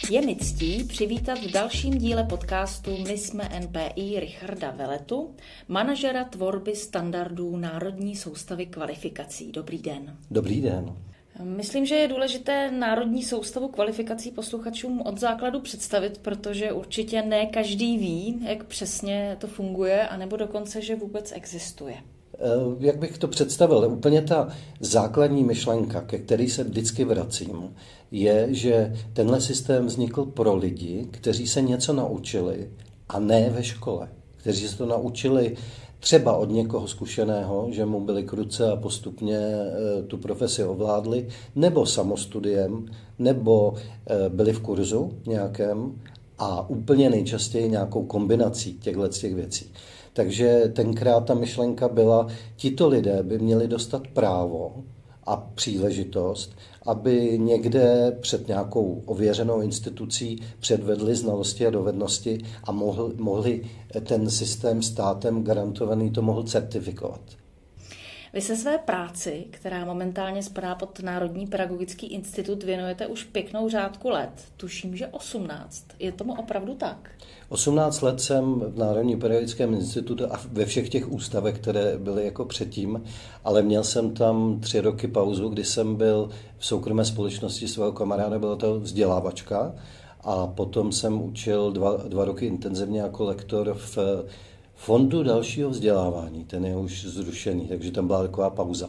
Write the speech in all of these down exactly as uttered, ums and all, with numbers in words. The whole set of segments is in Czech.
Je mi ctí přivítat v dalším díle podcastu My jsme N P I Richarda Veletu, manažera tvorby standardů Národní soustavy kvalifikací. Dobrý den. Dobrý den. Myslím, že je důležité Národní soustavu kvalifikací posluchačům od základu představit, protože určitě ne každý ví, jak přesně to funguje, anebo dokonce, že vůbec existuje. Jak bych to představil? Úplně ta základní myšlenka, ke které se vždycky vracím, je, že tenhle systém vznikl pro lidi, kteří se něco naučili a ne ve škole. Kteří se to naučili třeba od někoho zkušeného, že mu byly k ruce a postupně tu profesi ovládli, nebo samostudiem, nebo byli v kurzu nějakém a úplně nejčastěji nějakou kombinací těchto těch věcí. Takže tenkrát ta myšlenka byla, tito lidé by měli dostat právo a příležitost, aby někde před nějakou ověřenou institucí předvedli znalosti a dovednosti a mohli, mohli ten systém státem garantovaný to mohl certifikovat. Vy se své práci, která momentálně spadá pod Národní pedagogický institut, věnujete už pěknou řádku let. Tuším, že osmnáct. Je tomu opravdu tak? osmnáct let jsem v Národním pedagogickém institutu a ve všech těch ústavech, které byly jako předtím, ale měl jsem tam tři roky pauzu, kdy jsem byl v soukromé společnosti svého kamaráda, byla to vzdělávačka a potom jsem učil dva, dva roky intenzivně jako lektor v Fondu dalšího vzdělávání, ten je už zrušený, takže tam byla taková pauza.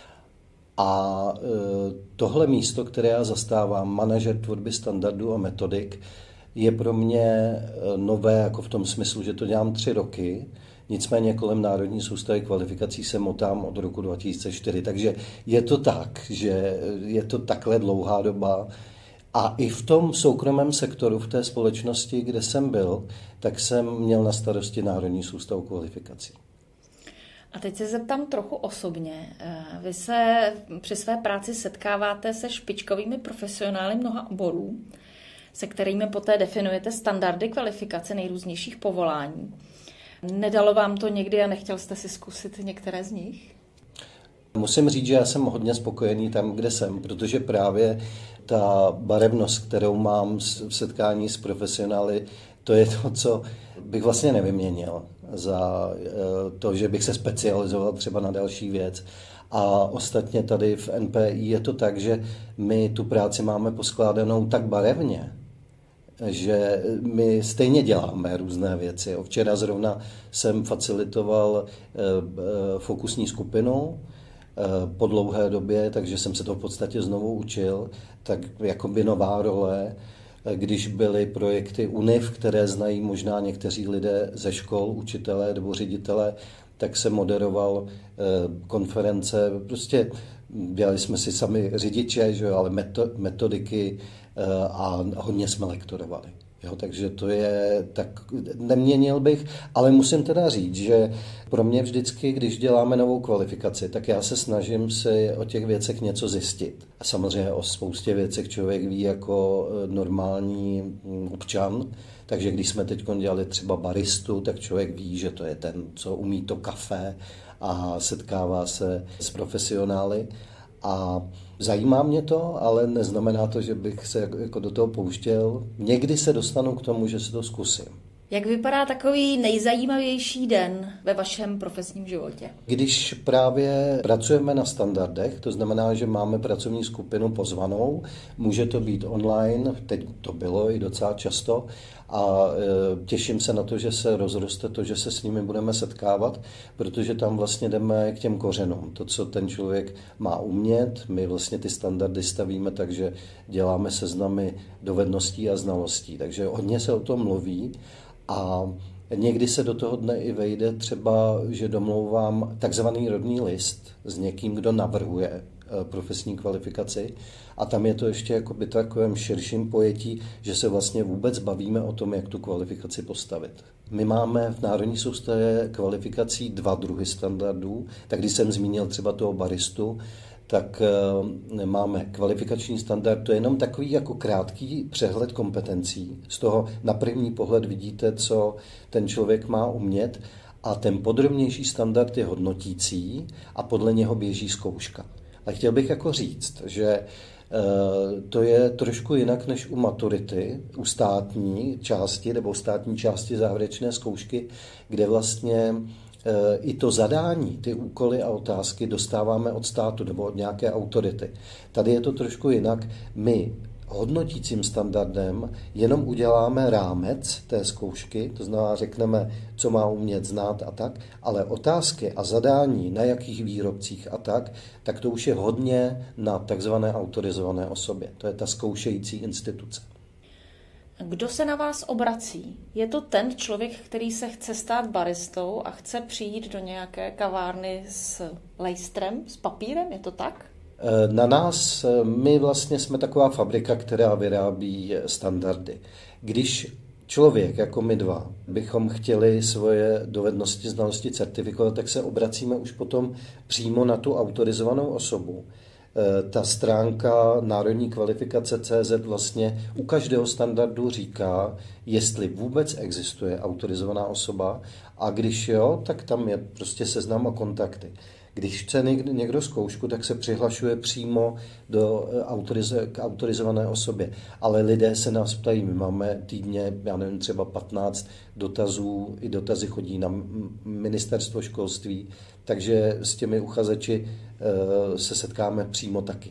A e, tohle místo, které já zastávám, manažer tvorby standardů a metodik, je pro mě nové jako v tom smyslu, že to dělám tři roky, nicméně kolem Národní soustavy kvalifikací se motám od roku dva tisíce čtyři, takže je to tak, že je to takhle dlouhá doba. A i v tom soukromém sektoru, v té společnosti, kde jsem byl, tak jsem měl na starosti Národní soustavu kvalifikací. A teď se zeptám trochu osobně. Vy se při své práci setkáváte se špičkovými profesionály mnoha oborů, se kterými poté definujete standardy kvalifikace nejrůznějších povolání. Nedalo vám to někdy a nechtěl jste si zkusit některé z nich? Musím říct, že já jsem hodně spokojený tam, kde jsem, protože právě ta barevnost, kterou mám v setkání s profesionály, to je to, co bych vlastně nevyměnil za to, že bych se specializoval třeba na další věc. A ostatně tady v N P I je to tak, že my tu práci máme poskládanou tak barevně, že my stejně děláme různé věci. Včera zrovna jsem facilitoval fokusní skupinu po dlouhé době, takže jsem se to v podstatě znovu učil, tak jakoby nová role, když byly projekty U N I F, které znají možná někteří lidé ze škol, učitelé nebo ředitelé, tak jsem moderoval konference, prostě dělali jsme si sami řidiče, že, ale metodiky a hodně jsme lektorovali. Jo, takže to je, tak neměnil bych, ale musím teda říct, že pro mě vždycky, když děláme novou kvalifikaci, tak já se snažím si o těch věcech něco zjistit. A samozřejmě o spoustě věcech člověk ví jako normální občan, takže když jsme teď dělali třeba baristu, tak člověk ví, že to je ten, co umí to kafe a setkává se s profesionály. A zajímá mě to, ale neznamená to, že bych se jako do toho pouštěl. Někdy se dostanu k tomu, že si to zkusím. Jak vypadá takový nejzajímavější den ve vašem profesním životě? Když právě pracujeme na standardech, to znamená, že máme pracovní skupinu pozvanou, může to být online, teď to bylo i docela často, a těším se na to, že se rozroste to, že se s nimi budeme setkávat, protože tam vlastně jdeme k těm kořenům. To, co ten člověk má umět, my vlastně ty standardy stavíme, takže děláme seznamy dovedností a znalostí. Takže hodně se o tom mluví a někdy se do toho dne i vejde třeba, že domlouvám takzvaný rodný list s někým, kdo navrhuje profesní kvalifikaci a tam je to ještě jakoby takovém širším pojetí, že se vlastně vůbec bavíme o tom, jak tu kvalifikaci postavit. My máme v Národní soustavě kvalifikací dva druhy standardů, tak když jsem zmínil třeba toho baristu, tak máme kvalifikační standard, to je jenom takový jako krátký přehled kompetencí. Z toho na první pohled vidíte, co ten člověk má umět a ten podrobnější standard je hodnotící a podle něho běží zkouška. Ale chtěl bych jako říct, že To je trošku jinak než u maturity, u státní části nebo státní části závěrečné zkoušky, kde vlastně i to zadání, ty úkoly a otázky dostáváme od státu nebo od nějaké autority. Tady je to trošku jinak. My hodnotícím standardem jenom uděláme rámec té zkoušky, to znamená řekneme, co má umět, znát a tak, ale otázky a zadání, na jakých výrobcích a tak, tak to už je hodně na takzvané autorizované osobě. To je ta zkoušející instituce. Kdo se na vás obrací? Je to ten člověk, který se chce stát baristou a chce přijít do nějaké kavárny s lejstrem, s papírem? Je to tak? Na nás, my vlastně jsme taková fabrika, která vyrábí standardy. Když člověk, jako my dva, bychom chtěli svoje dovednosti, znalosti certifikovat, tak se obracíme už potom přímo na tu autorizovanou osobu. Ta stránka národní kvalifikace tečka cé zet vlastně u každého standardu říká, jestli vůbec existuje autorizovaná osoba a když jo, tak tam je prostě seznam a kontakty. Když chce někdo zkoušku, tak se přihlašuje přímo do autoriz- k autorizované osobě. Ale lidé se nás ptají, my máme týdně, já nevím, třeba patnáct dotazů, i dotazy chodí na ministerstvo školství, takže s těmi uchazeči se setkáme přímo taky.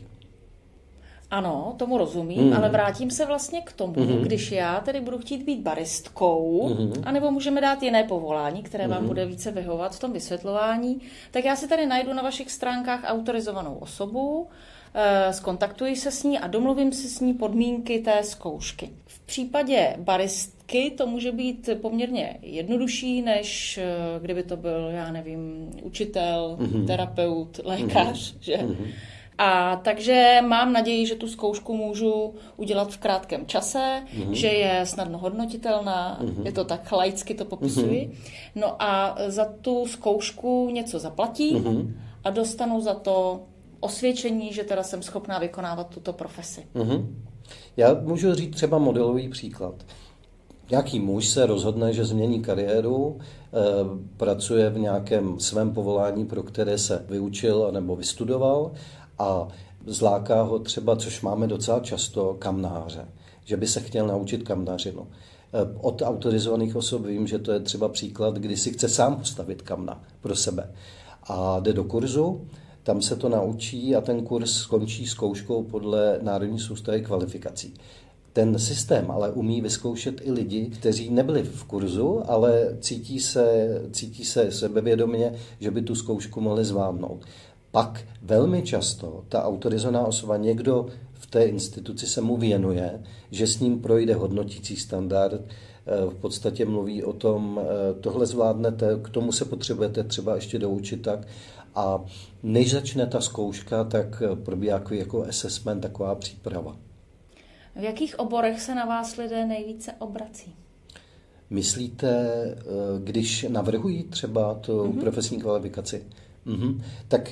Ano, tomu rozumím, mm. ale vrátím se vlastně k tomu, mm. když já tedy budu chtít být baristkou, mm. anebo můžeme dát jiné povolání, které vám mm. bude více vyhovovat v tom vysvětlování, tak já si tady najdu na vašich stránkách autorizovanou osobu, skontaktuji se s ní a domluvím si s ní podmínky té zkoušky. V případě baristky to může být poměrně jednodušší, než kdyby to byl, já nevím, učitel, mm. terapeut, lékař, mm. že... Mm. A takže mám naději, že tu zkoušku můžu udělat v krátkém čase, mm-hmm. že je snadno hodnotitelná, mm-hmm. je to tak laicky to popisuji. Mm-hmm. No a za tu zkoušku něco zaplatím mm-hmm. a dostanu za to osvědčení, že teda jsem schopná vykonávat tuto profesi. Mm-hmm. Já můžu říct třeba modelový příklad. Nějaký muž se rozhodne, že změní kariéru, pracuje v nějakém svém povolání, pro které se vyučil nebo vystudoval, a zláká ho třeba, což máme docela často, kamnáře, že by se chtěl naučit kamnařinu. Od autorizovaných osob vím, že to je třeba příklad, kdy si chce sám postavit kamna pro sebe. A jde do kurzu, tam se to naučí a ten kurz skončí zkouškou podle Národní soustavy kvalifikací. Ten systém ale umí vyzkoušet i lidi, kteří nebyli v kurzu, ale cítí se, cítí se sebevědomě, že by tu zkoušku mohli zvládnout. Pak velmi často ta autorizovaná osoba, někdo v té instituci se mu věnuje, že s ním projde hodnotící standard, v podstatě mluví o tom, tohle zvládnete, k tomu se potřebujete třeba ještě doučit tak. A než začne ta zkouška, tak probíhá jako assessment, taková příprava. V jakých oborech se na vás lidé nejvíce obrací? Myslíte, když navrhují třeba tu mm-hmm. profesní kvalifikaci? Mm-hmm. Tak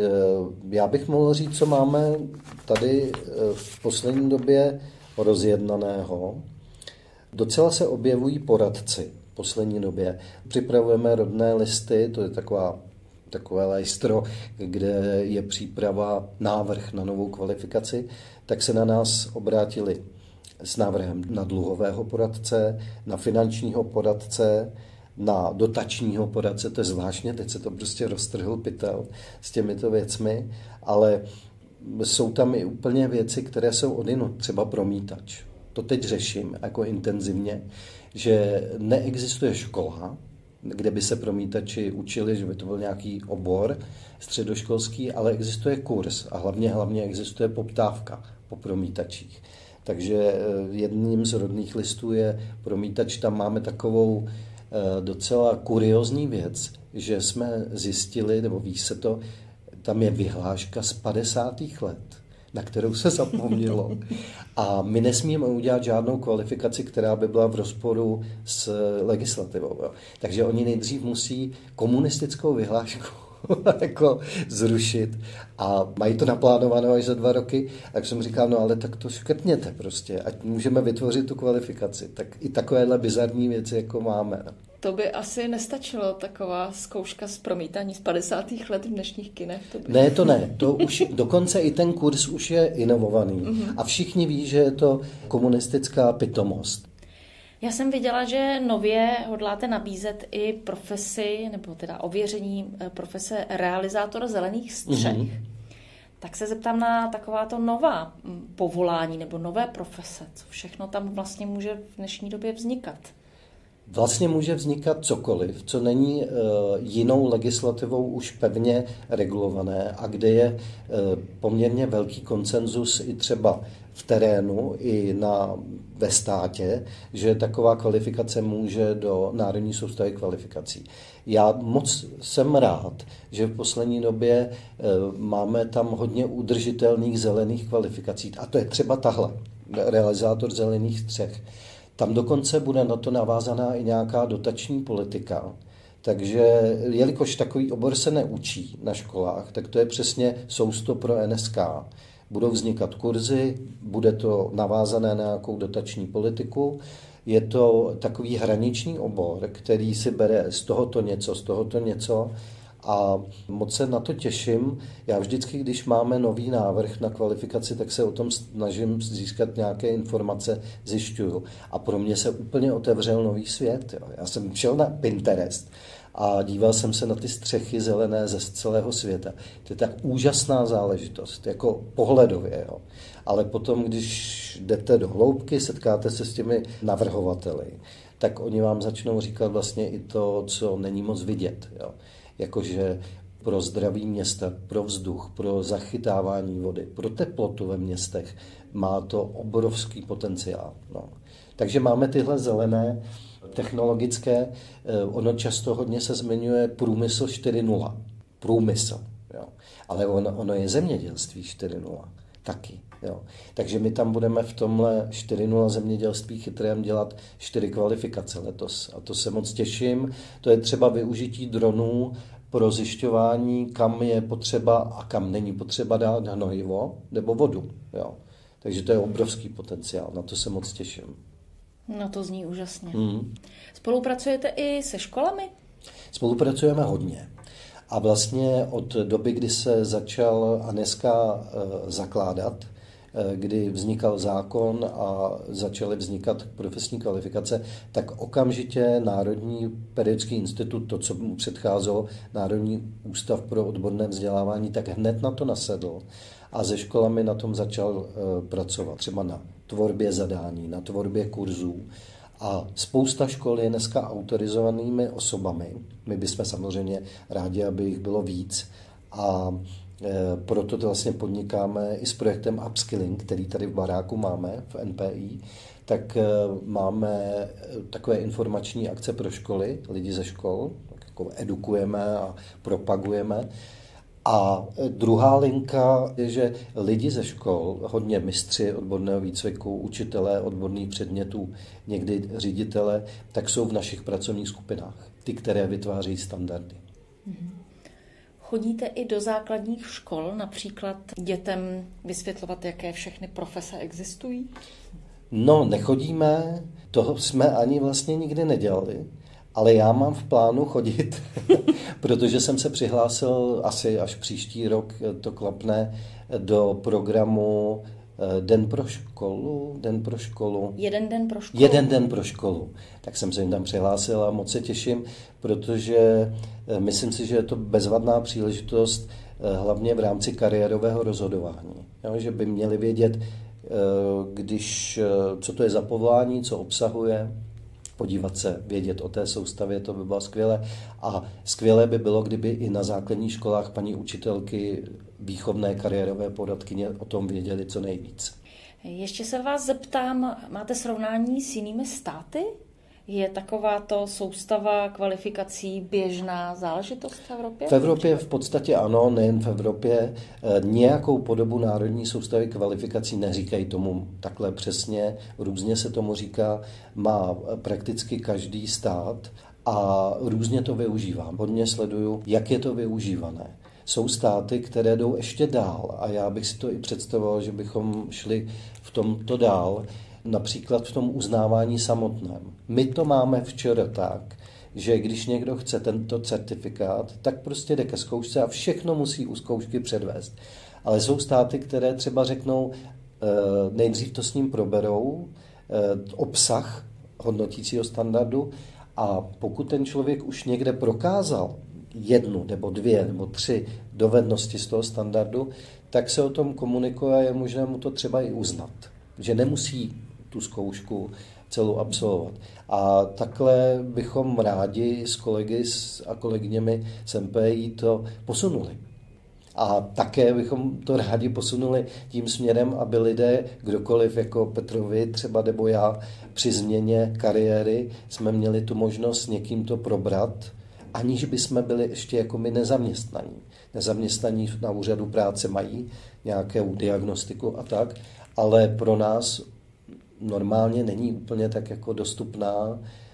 já bych mohl říct, co máme tady v poslední době rozjednaného. Docela se objevují poradci v poslední době. Připravujeme rodné listy, to je taková, takové lejstro, kde je příprava, návrh na novou kvalifikaci, tak se na nás obrátili s návrhem na dluhového poradce, na finančního poradce, na dotačního poradce, to je zvláštně, teď se to prostě roztrhl pytel s těmito věcmi, ale jsou tam i úplně věci, které jsou odinut, třeba promítač. To teď řeším jako intenzivně, že neexistuje škola, kde by se promítači učili, že by to byl nějaký obor středoškolský, ale existuje kurz a hlavně, hlavně existuje poptávka po promítačích. Takže jedním z rodných listů je promítač, tam máme takovou docela kuriózní věc, že jsme zjistili, nebo ví se to, tam je vyhláška z padesátých let, na kterou se zapomnělo. A my nesmíme udělat žádnou kvalifikaci, která by byla v rozporu s legislativou. Jo. Takže oni nejdřív musí komunistickou vyhlášku jako zrušit a mají to naplánované až za dva roky. Tak jsem říkal, no ale tak to škrtněte prostě, ať můžeme vytvořit tu kvalifikaci. Tak i takovéhle bizarní věci jako máme. To by asi nestačilo, taková zkouška z promítání z padesátých let v dnešních kinech. To by... Ne, to ne. To už, dokonce i ten kurz už je inovovaný. Mm-hmm. A všichni ví, že je to komunistická pitomost. Já jsem viděla, že nově hodláte nabízet i profesi, nebo teda ověření profese realizátora zelených střech. Mm-hmm. Tak se zeptám na takováto nová povolání nebo nové profese. Co všechno tam vlastně může v dnešní době vznikat? Vlastně může vznikat cokoliv, co není e, jinou legislativou už pevně regulované a kde je e, poměrně velký konsenzus i třeba v terénu, i na, ve státě, že taková kvalifikace může do Národní soustavy kvalifikací. Já moc jsem rád, že v poslední době e, máme tam hodně udržitelných zelených kvalifikací. A to je třeba tahle, realizátor zelených střech. Tam dokonce bude na to navázaná i nějaká dotační politika. Takže jelikož takový obor se neučí na školách, tak to je přesně sousto pro N S K. Budou vznikat kurzy, bude to navázané na nějakou dotační politiku. Je to takový hraniční obor, který si bere z tohoto něco, z tohoto něco. A moc se na to těším. Já vždycky, když máme nový návrh na kvalifikaci, tak se o tom snažím získat nějaké informace, zjišťuju. A pro mě se úplně otevřel nový svět. Jo. Já jsem šel na Pinterest a díval jsem se na ty střechy zelené ze celého světa. To je tak úžasná záležitost, jako pohledově. Jo. Ale potom, když jdete do hloubky, setkáte se s těmi navrhovateli, tak oni vám začnou říkat vlastně i to, co není moc vidět. Jo. Jakože pro zdraví města, pro vzduch, pro zachytávání vody, pro teplotu ve městech má to obrovský potenciál. No. Takže máme tyhle zelené technologické, ono často hodně se zmiňuje průmysl čtyři nula. Průmysl, jo. Ale ono, ono je zemědělství čtyři nula taky. Jo. Takže my tam budeme v tomhle čtyři nula zemědělství chytrém dělat čtyři kvalifikace letos. A to se moc těším. To je třeba využití dronů pro zjišťování, kam je potřeba a kam není potřeba dát hnojivo nebo vodu. Jo. Takže to je obrovský potenciál. Na to se moc těším. No to zní úžasně. Mm. Spolupracujete i se školami? Spolupracujeme hodně. A vlastně od doby, kdy se začal N S K zakládat, kdy vznikal zákon a začaly vznikat profesní kvalifikace, tak okamžitě Národní pedagogický institut, to, co mu předcházelo, Národní ústav pro odborné vzdělávání, tak hned na to nasedl a se školami na tom začal pracovat. Třeba na tvorbě zadání, na tvorbě kurzů. A spousta škol je dneska autorizovanými osobami. My bychom samozřejmě rádi, aby jich bylo víc. A proto to vlastně podnikáme i s projektem Upskilling, který tady v baráku máme, v N P I. Tak máme takové informační akce pro školy, lidi ze škol, tak jako edukujeme a propagujeme. A druhá linka je, že lidi ze škol, hodně mistři odborného výcviku, učitelé odborných předmětů, někdy ředitele, tak jsou v našich pracovních skupinách, ty, které vytváří standardy. Chodíte i do základních škol, například dětem vysvětlovat, jaké všechny profese existují? No, nechodíme, toho jsme ani vlastně nikdy nedělali. Ale já mám v plánu chodit, protože jsem se přihlásil asi až příští rok, to klapne, do programu Den pro školu. Den pro školu. Jeden den pro školu. Jeden den pro školu. Tak jsem se jim tam přihlásil a moc se těším, protože myslím si, že je to bezvadná příležitost, hlavně v rámci kariérového rozhodování. Jo, že by měli vědět, když, co to je za povolání, co obsahuje, podívat se, vědět o té soustavě, to by bylo skvělé. A skvělé by bylo, kdyby i na základních školách paní učitelky, výchovné kariérové poradkyně o tom věděli co nejvíc. Ještě se vás zeptám, máte srovnání s jinými státy? Je takováto soustava kvalifikací běžná záležitost v Evropě? V Evropě v podstatě ano, nejen v Evropě. Nějakou podobu národní soustavy kvalifikací, neříkají tomu takhle přesně, různě se tomu říká, má prakticky každý stát a různě to využívám. Hodně sleduju, jak je to využívané. Jsou státy, které jdou ještě dál a já bych si to i představoval, že bychom šli v tomto dál, například v tom uznávání samotném. My to máme včera tak, že když někdo chce tento certifikát, tak prostě jde ke zkoušce a všechno musí u zkoušky předvést. Ale jsou státy, které třeba řeknou, nejdřív to s ním proberou, obsah hodnotícího standardu, a pokud ten člověk už někde prokázal jednu nebo dvě nebo tři dovednosti z toho standardu, tak se o tom komunikuje a je možné mu to třeba i uznat. Že nemusí tu zkoušku celou absolvovat. A takhle bychom rádi s kolegy a kolegyněmi z M P I to posunuli. A také bychom to rádi posunuli tím směrem, aby lidé, kdokoliv jako Petrovi třeba nebo já, při změně kariéry jsme měli tu možnost s někým to probrat, aniž bychom byli ještě jako my nezaměstnaní. Nezaměstnaní na úřadu práce mají nějakou diagnostiku a tak, ale pro nás normálně není úplně tak jako dostupná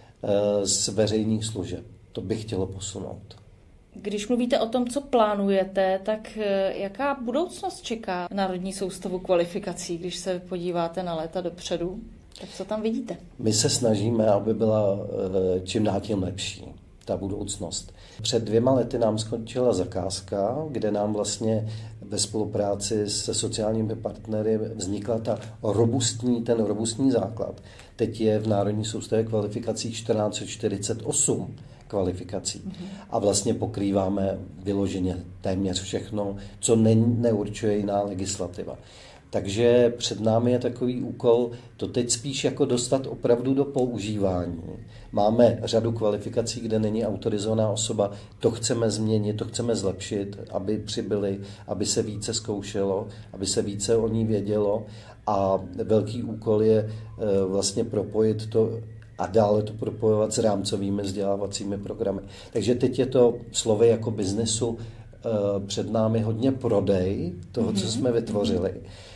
z veřejných služeb. To bych chtělo posunout. Když mluvíte o tom, co plánujete, tak jaká budoucnost čeká Národní soustavu kvalifikací, když se podíváte na léta dopředu? Tak co tam vidíte? My se snažíme, aby byla čím dál tím lepší ta budoucnost. Před dvěma lety nám skončila zakázka, kde nám vlastně ve spolupráci se sociálními partnery vznikla ta robustní, ten robustní základ. Teď je v Národní soustavě kvalifikací čtrnáct set čtyřicet osm kvalifikací. Mm-hmm. A vlastně pokrýváme vyloženě téměř všechno, co ne, neurčuje jiná legislativa. Takže před námi je takový úkol to teď spíš jako dostat opravdu do používání. Máme řadu kvalifikací, kde není autorizovaná osoba, to chceme změnit, to chceme zlepšit, aby přibyli, aby se více zkoušelo, aby se více o ní vědělo, a velký úkol je vlastně propojit to a dále to propojovat s rámcovými vzdělávacími programy. Takže teď je to slovy jako biznesu před námi hodně prodej toho, co jsme vytvořili.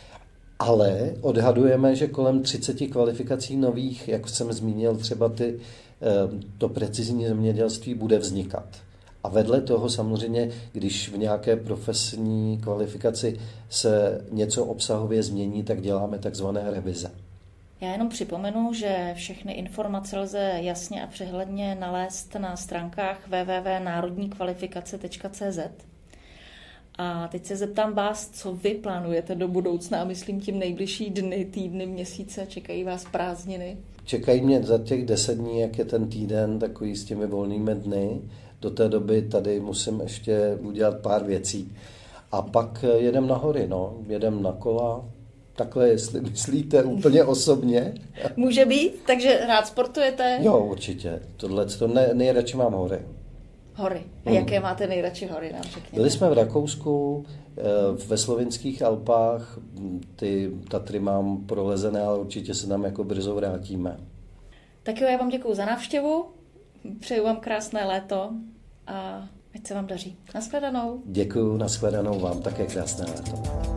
Ale odhadujeme, že kolem třicet kvalifikací nových, jak jsem zmínil, třeba ty, to precizní zemědělství bude vznikat. A vedle toho samozřejmě, když v nějaké profesní kvalifikaci se něco obsahově změní, tak děláme takzvané revize. Já jenom připomenu, že všechny informace lze jasně a přehledně nalézt na stránkách w w w tečka národní kvalifikace tečka c z. A teď se zeptám vás, co vy plánujete do budoucna, a myslím tím nejbližší dny, týdny, měsíce, čekají vás prázdniny? Čekají mě za těch deset dní, jak je ten týden, takový s těmi volnými dny. Do té doby tady musím ještě udělat pár věcí. A pak jedem na hory, no, jedem na kola. Takhle, jestli myslíte úplně osobně. Může být, takže rád sportujete? Jo, určitě. Tohle to ne, nejradši mám hory. Hory. A hmm. jaké máte nejradši hory, nám řekněte? Byli jsme v Rakousku, ve slovinských Alpách, ty Tatry mám prolezené, ale určitě se tam jako brzo vrátíme. Tak jo, já vám děkuju za návštěvu, přeju vám krásné léto a ať se vám daří. Nashledanou. Děkuju, nashledanou vám, také krásné léto.